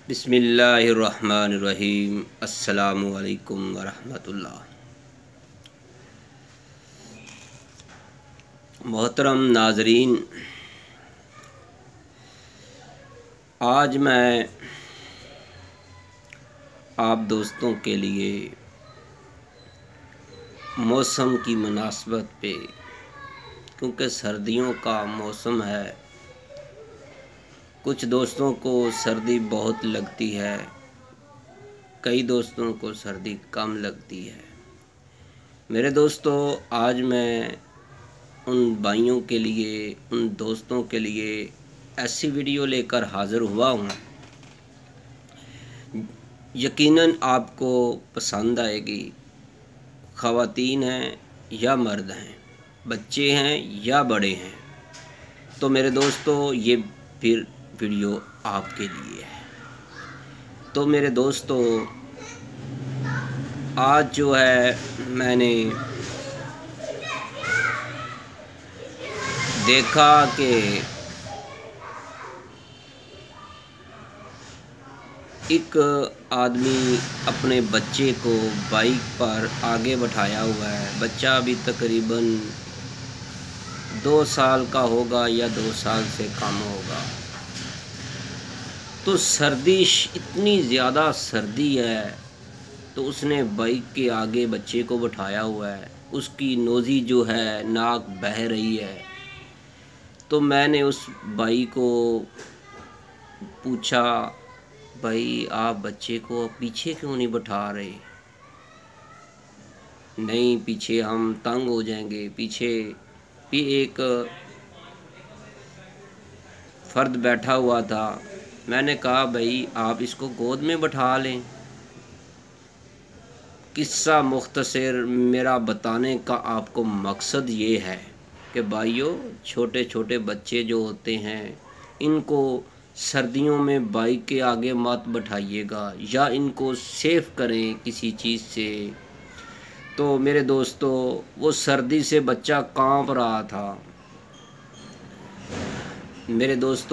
بسم اللہ الرحمن الرحیم۔ السلام علیکم ورحمۃ اللہ۔ محترم ناظرین، آج میں آپ دوستوں کے لیے موسم کی مناسبت پہ، کیونکہ سردیوں کا موسم ہے، کچھ دوستوں کو سردی بہت لگتی ہے، کئی دوستوں کو سردی کم لگتی ہے۔ میرے دوستو، آج میں ان بھائیوں کے لیے، ان دوستوں کے لیے ایسی ویڈیو لے کر حاضر ہوا ہوں، یقیناً آپ کو پسند آئے گی۔ خواتین ہیں یا مرد ہیں، بچے ہیں یا بڑے ہیں، تو میرے دوستو یہ پھر ویڈیو آپ کے لیے ہے۔ تو میرے دوستو، آج جو ہے میں نے دیکھا کہ ایک آدمی اپنے بچے کو بائک پر آگے بٹھایا ہوا ہے۔ بچہ ابھی تقریباً 2 سال کا ہوگا یا 2 سال سے کم ہوگا۔ تو سردی اتنی زیادہ سردی ہے، تو اس نے بائک کے آگے بچے کو بٹھایا ہوا ہے، اس کی نوزی جو ہے ناک بہہ رہی ہے۔ تو میں نے اس بھائی کو پوچھا، بھائی آپ بچے کو پیچھے کیوں نہیں بٹھا رہے؟ نہیں، پیچھے ہم تنگ ہو جائیں گے۔ پیچھے بھی ایک فرد بیٹھا ہوا تھا۔ میں نے کہا بھائی آپ اس کو گود میں بٹھا لیں۔ قصہ مختصر میرا بتانے کا آپ کو مقصد یہ ہے کہ بھائیوں، چھوٹے چھوٹے بچے جو ہوتے ہیں، ان کو سردیوں میں بائک کے آگے مت بٹھائیے گا، یا ان کو سیف کریں کسی چیز سے۔ تو میرے دوستو، وہ سردی سے بچہ کانپ رہا تھا۔ میرے دوستو،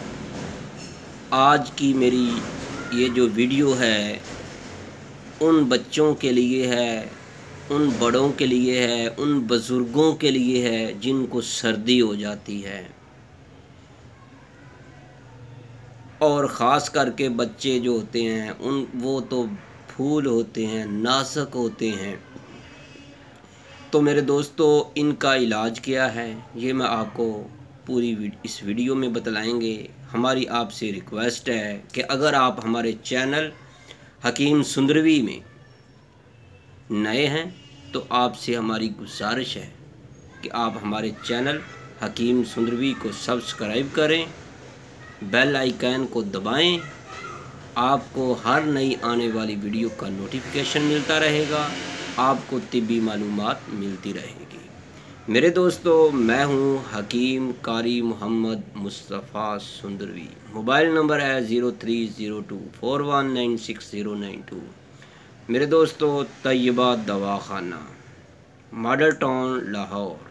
آج کی میری یہ جو ویڈیو ہے، ان بچوں کے لیے ہے، ان بڑوں کے لیے ہے، ان بزرگوں کے لیے ہے جن کو سردی ہو جاتی ہے، اور خاص کر کے بچے جو ہوتے ہیں وہ تو پھول ہوتے ہیں، نازک ہوتے ہیں۔ تو میرے دوستو، ان کا علاج کیا ہے یہ میں آپ کو پوری اس ویڈیو میں بتلائیں گے۔ ہماری آپ سے ریکویسٹ ہے کہ اگر آپ ہمارے چینل حکیم سندروی میں نئے ہیں تو آپ سے ہماری گزارش ہے کہ آپ ہمارے چینل حکیم سندروی کو سبسکرائب کریں، بیل آئیکن کو دبائیں، آپ کو ہر نئی آنے والی ویڈیو کا نوٹیفیکیشن ملتا رہے گا، آپ کو طبی معلومات ملتی رہے گی۔ میرے دوستو، میں ہوں حکیم قاری محمد مصطفیٰ سندروی۔ موبائل نمبر ہے 0302419692۔ میرے دوستو، طیبہ دواخانہ، ماڈل ٹاؤن، لاہور۔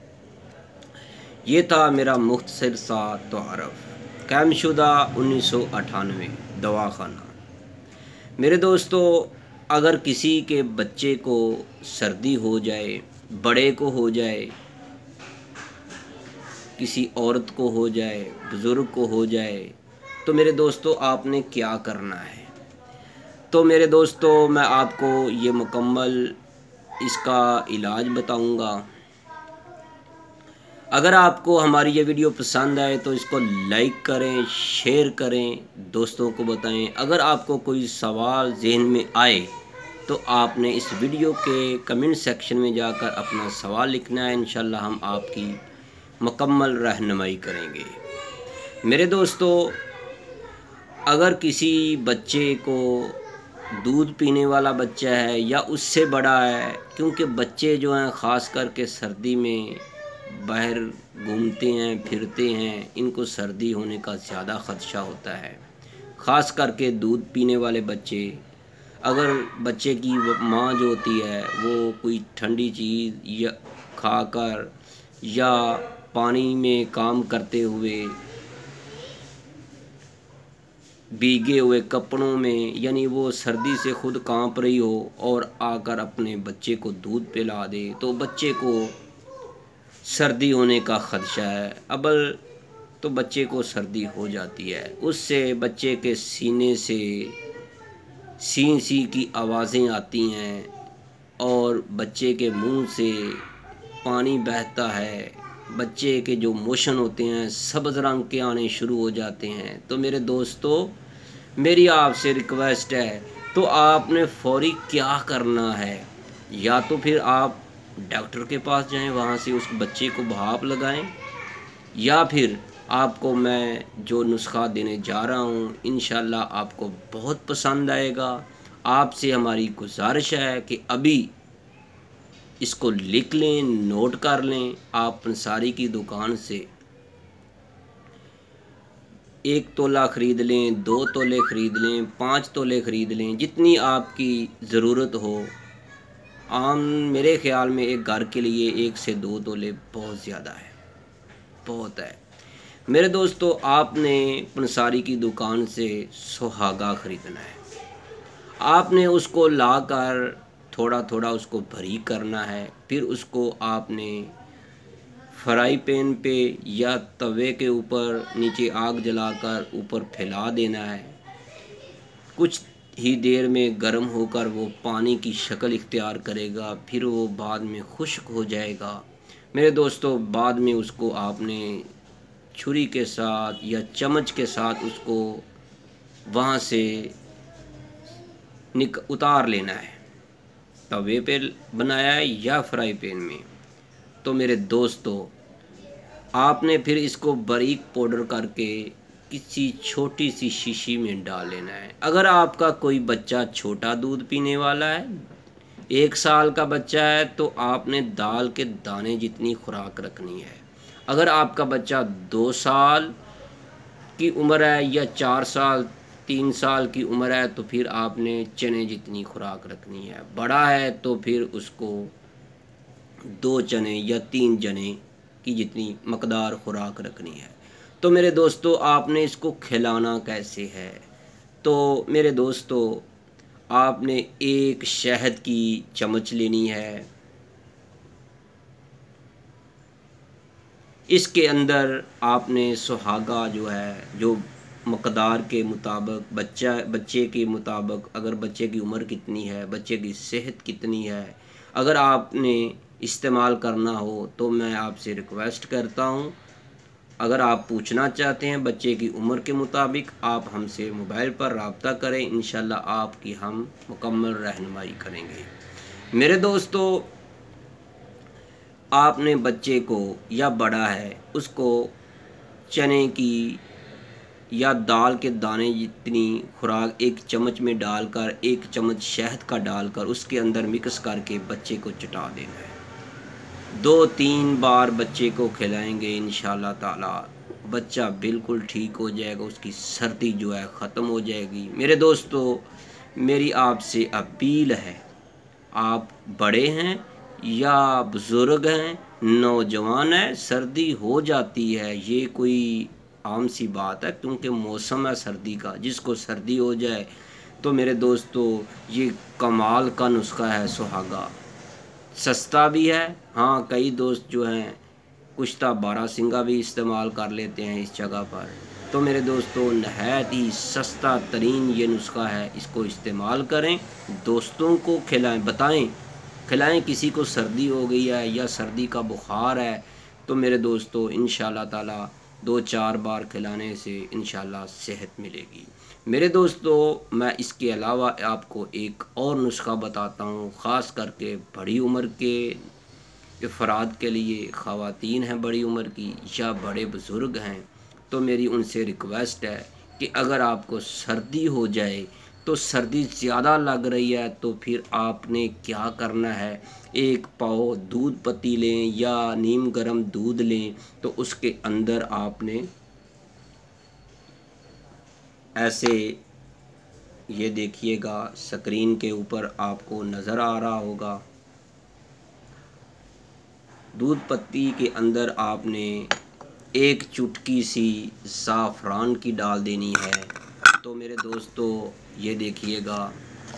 یہ تھا میرا مختصر سا تعارف۔ قائم شدہ 1998 دواخانہ۔ میرے دوستو، اگر کسی کے بچے کو سردی ہو جائے، بڑے کو ہو جائے، کسی عورت کو ہو جائے، بزرگ کو ہو جائے، تو میرے دوستو آپ نے کیا کرنا ہے؟ تو میرے دوستو، میں آپ کو یہ مکمل اس کا علاج بتاؤں گا۔ اگر آپ کو ہماری یہ ویڈیو پسند آئے تو اس کو لائک کریں، شیئر کریں، دوستوں کو بتائیں۔ اگر آپ کو کوئی سوال ذہن میں آئے تو آپ نے اس ویڈیو کے کمنٹ سیکشن میں جا کر اپنا سوال لکھنا ہے، انشاءاللہ ہم آپ کی مکمل رہنمائی کریں گے۔ میرے دوستو، اگر کسی بچے کو دودھ پینے والا بچہ ہے یا اس سے بڑا ہے، کیونکہ بچے جو ہیں خاص کر کے سردی میں باہر گھومتے ہیں، پھرتے ہیں، ان کو سردی ہونے کا زیادہ خدشہ ہوتا ہے، خاص کر کے دودھ پینے والے بچے۔ اگر بچے کی ماں جو ہوتی ہے وہ کوئی ٹھنڈی چیز یا کھا کر یا پانی میں کام کرتے ہوئے भीगे हुए कपड़ों में, यानी वो सर्दी से खुद कांप रही हो और आकर अपने बच्चे को दूध पिला दे, तो बच्चे को सर्दी होने का ख़दशा है। अबल तो बच्चे को सर्दी हो जाती है, उससे बच्चे के सीने से सी सी की आवाज़ें आती हैं और बच्चे के मुंह से पानी बहता है, बच्चे के जो मोशन होते हैं सब्ज़ रंग के आने शुरू हो जाते हैं। तो मेरे दोस्तों, मेरी आपसे रिक्वेस्ट है, तो आपने फौरी क्या करना है, या तो फिर आप डॉक्टर के पास जाएं, वहाँ से उस बच्चे को भाप लगाएं, या फिर आपको मैं जो नुस्खा देने जा रहा हूँ इंशाल्लाह आपको बहुत पसंद आएगा। आपसे हमारी गुजारिश है कि अभी इसको लिख लें, नोट कर लें। आप पंसारी की दुकान से 1 तोला ख़रीद लें, 2 तोले ख़रीद लें, 5 तोले ख़रीद लें, जितनी आपकी ज़रूरत हो। आम मेरे ख़्याल में एक घर के लिए 1 से 2 तोले बहुत ज़्यादा है, बहुत है। मेरे दोस्तों, आपने पंसारी की दुकान से सुहागा ख़रीदना है। आपने उसको लाकर थोड़ा थोड़ा उसको बारीक करना है, फिर उसको आपने फ्राई पैन पे या तवे के ऊपर नीचे आग जलाकर ऊपर फैला देना है। कुछ ही देर में गर्म होकर वो पानी की शक्ल इख्तियार करेगा, फिर वो बाद में खुश्क हो जाएगा। मेरे दोस्तों, बाद में उसको आपने छुरी के साथ या चम्मच के साथ उसको वहाँ से उतार लेना है। तवे पे बनाया है या फ्राई पैन में। तो मेरे दोस्तों, आपने फिर इसको बारीक पाउडर करके किसी छोटी सी शीशी में डाल लेना है। अगर आपका कोई बच्चा छोटा दूध पीने वाला है, 1 साल का बच्चा है, तो आपने दाल के दाने जितनी खुराक रखनी है। अगर आपका बच्चा 2 साल की उम्र है या 4 साल 3 साल की उम्र है, तो फिर आपने चने जितनी खुराक रखनी है। बड़ा है तो फिर उसको 2 चने या 3 चने की जितनी मकदार खुराक रखनी है। तो मेरे दोस्तों, आपने इसको खिलाना कैसे है? तो मेरे दोस्तों, आपने एक शहद की चम्मच लेनी है। इसके अंदर आपने सुहागा जो है, जो मकदार के मुताबिक बच्चे के मुताबिक, अगर बच्चे की उम्र कितनी है, बच्चे की सेहत कितनी है, अगर आपने इस्तेमाल करना हो तो मैं आपसे रिक्वेस्ट करता हूँ, अगर आप पूछना चाहते हैं बच्चे की उम्र के मुताबिक, आप हमसे मोबाइल पर रब्ता करें। इंशाल्लाह आपकी हम मुकम्मल रहनुमाई करेंगे। मेरे दोस्तों, आपने बच्चे को या बड़ा है उसको चने की या दाल के दाने जितनी खुराक 1 चम्मच में डालकर 1 चम्मच शहद का डालकर उसके अंदर मिक्स करके बच्चे को चटा देना है। 2-3 बार बच्चे को खिलाएंगे, इंशाल्लाह ताला बच्चा बिल्कुल ठीक हो जाएगा, उसकी सर्दी जो है ख़त्म हो जाएगी। मेरे दोस्तों, मेरी आपसे अपील है, आप बड़े हैं या बुज़ुर्ग हैं, नौजवान हैं, सर्दी हो जाती है, ये कोई आम सी बात है, क्योंकि मौसम है सर्दी का। जिसको सर्दी हो जाए तो मेरे दोस्तों, ये कमाल का नुस्खा है सुहागा। सस्ता भी है। हाँ, कई दोस्त जो हैं कुश्ता बारहसिंगा भी इस्तेमाल कर लेते हैं इस जगह पर। तो मेरे दोस्तों, नहायत ही सस्ता तरीन ये नुस्खा है, इसको इस्तेमाल करें, दोस्तों को खिलाएं, बताएं, खिलाएं। किसी को सर्दी हो गई है या सर्दी का बुखार है, तो मेरे दोस्तों इंशाल्लाह ताला 2-4 बार खिलाने से इंशाल्लाह सेहत मिलेगी। मेरे दोस्तों, मैं इसके अलावा आपको एक और नुस्खा बताता हूँ, ख़ास करके बड़ी उम्र के अफराद के लिए, ख़वातीन हैं बड़ी उम्र की या बड़े बुज़ुर्ग हैं, तो मेरी उनसे रिक्वेस्ट है कि अगर आपको सर्दी हो जाए, तो सर्दी ज़्यादा लग रही है, तो फिर आपने क्या करना है, 1 पाव दूध पत्ती लें या नीम गर्म दूध लें, तो उसके अंदर आपने ऐसे, ये देखिएगा स्क्रीन के ऊपर आपको नज़र आ रहा होगा, दूध पत्ती के अंदर आपने 1 चुटकी सी ज़ाफ़रान की डाल देनी है। تو میرے دوستو یہ دیکھیے گا،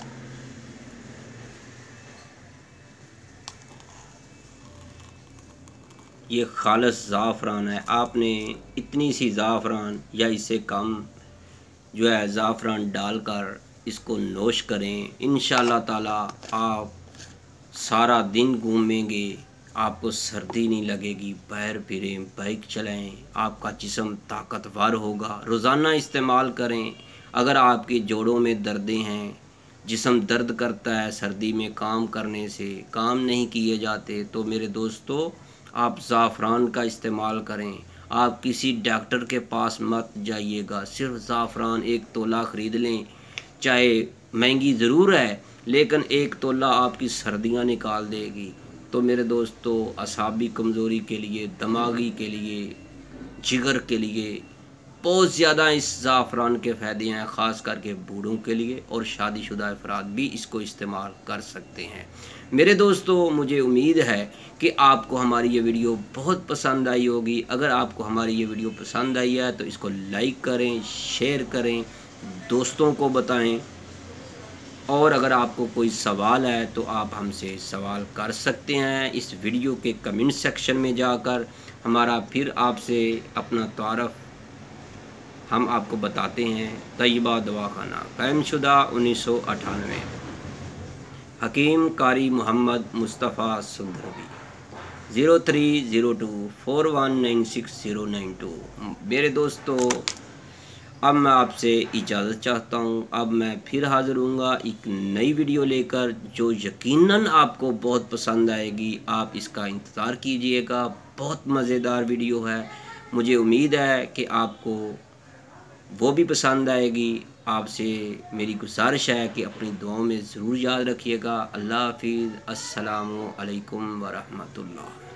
یہ خالص زعفران ہے۔ آپ نے اتنی سی زعفران یا اس سے کم جو ہے زعفران ڈال کر اس کو نوش کریں، انشاءاللہ تعالی آپ سارا دن گھومیں گے، آپ کو سردی نہیں لگے گی، باہر پھریں، بائک چلائیں، آپ کا جسم طاقتور ہوگا۔ روزانہ استعمال کریں۔ اگر آپ کے جوڑوں میں دردیں ہیں، جسم درد کرتا ہے سردی میں کام کرنے سے، کام نہیں کیے جاتے، تو میرے دوستو آپ زعفران کا استعمال کریں۔ آپ کسی ڈاکٹر کے پاس مت جائیے گا، صرف زعفران 1 تولہ خرید لیں، چاہے مہنگی ضرور ہے لیکن 1 تولہ آپ کی سردیاں نکال دے گی۔ تو میرے دوستو اعصابی کمزوری کے لیے، دماغی کے لیے، جگر کے لیے بہت زیادہ اس زعفران کے فائدے ہیں، خاص کر کے بوڑھوں کے لیے، اور شادی شدہ افراد بھی اس کو استعمال کر سکتے ہیں۔ میرے دوستو مجھے امید ہے کہ آپ کو ہماری یہ ویڈیو بہت پسند آئی ہوگی۔ اگر آپ کو ہماری یہ ویڈیو پسند آئی ہے تو اس کو لائک کریں، شیئر کریں، دوستوں کو بتائیں، اور اگر آپ کو کوئی سوال ہے تو آپ ہم سے سوال کر سکتے ہیں اس ویڈیو کے کمنٹ سیکشن میں جا کر۔ ہمارا پھر آپ سے اپنا تعارف ہم آپ کو بتاتے ہیں۔ طیبہ دواخانہ، قائم شدہ 1998، حکیم قاری محمد مصطفیٰ سندھروی، 030241969092۔ میرے دوستو اب میں آپ سے اجازت چاہتا ہوں، اب میں پھر حاضر ہوں گا ایک نئی ویڈیو لے کر جو یقیناً آپ کو بہت پسند آئے گی۔ آپ اس کا انتظار کیجئے گا، بہت مزیدار ویڈیو ہے، مجھے امید ہے کہ آپ کو وہ بھی پسند آئے گی۔ آپ سے میری گزارش ہے کہ اپنی دعاؤں میں ضرور یاد رکھیے گا۔ اللہ حافظ، السلام علیکم ورحمۃ اللہ۔